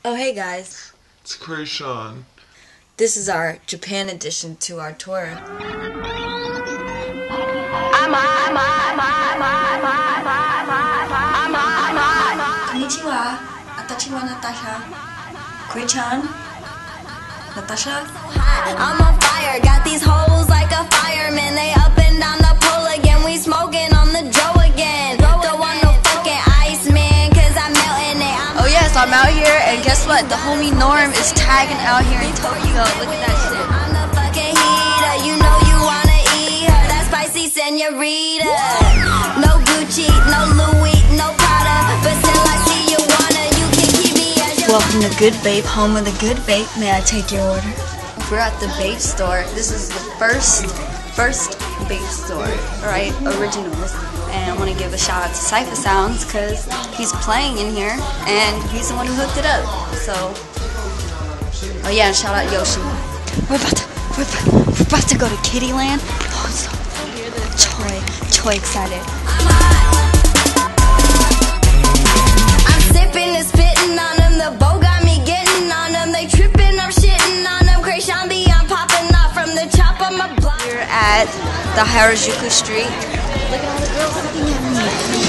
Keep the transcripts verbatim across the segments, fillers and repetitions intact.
Oh hey guys, It's Krayshawn. this is our Japan edition to our tour. Konnichiwa, Atachi wa Natasha. Kray-chan, Natasha. I'm on fire, got these hoes like a fireman. They up and down the pole again, we smoking on the Joe again. Don't want no fucking ice man, cause I'm melting it. I'm Oh yes, I'm out here, and guess what? The homie Norm is tagging out here in Tokyo. Look at that shit. I'm the fucking heater, you know you wanna eat her. That spicy senorita. No Gucci, no Louis, no Prada, but still I see you wanna. You can keep me as your Welcome to Good Vape, home of the Good Vape. May I take your order? We're at the vape store. This is the first, first vape store, right? Originals. And I want to give a shout out to Cypher Sounds because he's playing in here and he's the one who hooked it up. So, oh yeah, and shout out Yoshi. We're about to, we're about, we're about to go to Kittyland. Oh, so Choi, Choi excited. I'm sipping and spitting on them. The bow got me getting on them. They tripping, I'm shitting on them. Krayshawn B, I'm popping off from the top of my block. We're at the Harajuku Street. Look at all the girls looking at me.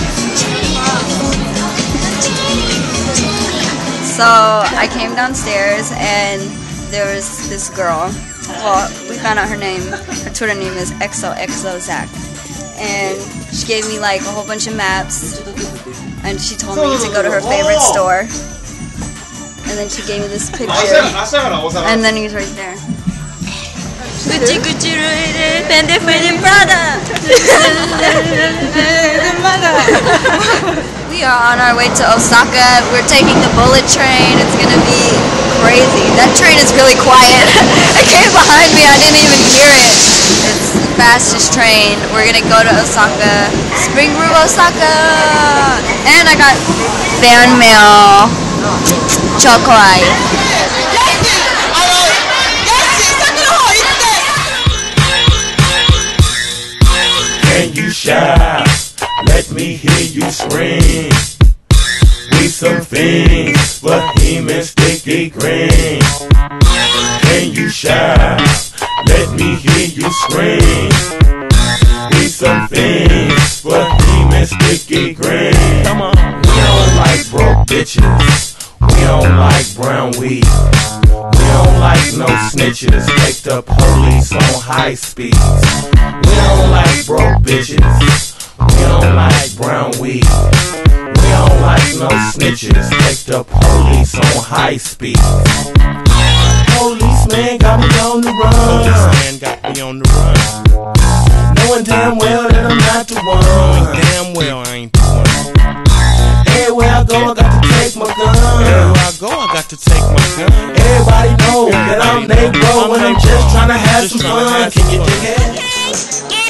So I came downstairs and there was this girl. Well, we found out her name. Her Twitter name is X O X O Zach. And she gave me like a whole bunch of maps. And she told me to go to her favorite store. And then she gave me this picture. And then he's right there. Gucci Gucci Fendi Fendi Prada. We are on our way to Osaka. We're taking the bullet train. It's gonna be crazy. That train is really quiet. It came behind me. I didn't even hear it. It's the fastest train. We're gonna go to Osaka. Spring Brew Osaka. And I got fan mail. Chokoi. Can you shout? Let me hear you scream. We some fiends, Bohemian sticky green. Can you shout? Let me hear you scream. We some fiends, Bohemian sticky green. Come on. We don't like broke bitches. We don't like brown weed. We don't like no snitches. Take the police on high speed. We don't like broke bitches. We don't like brown weed. We don't like no snitches. Take the police on high speed. Policeman got me on the run. Policeman got me on the run. Knowing damn well that I'm not the one. Knowing damn well I ain't the one. Everywhere I go, I got to take my gun. Everywhere I go, I got to take my gun. Everybody know that I'm they bro when I'm just trying to have some fun. Can you dig it?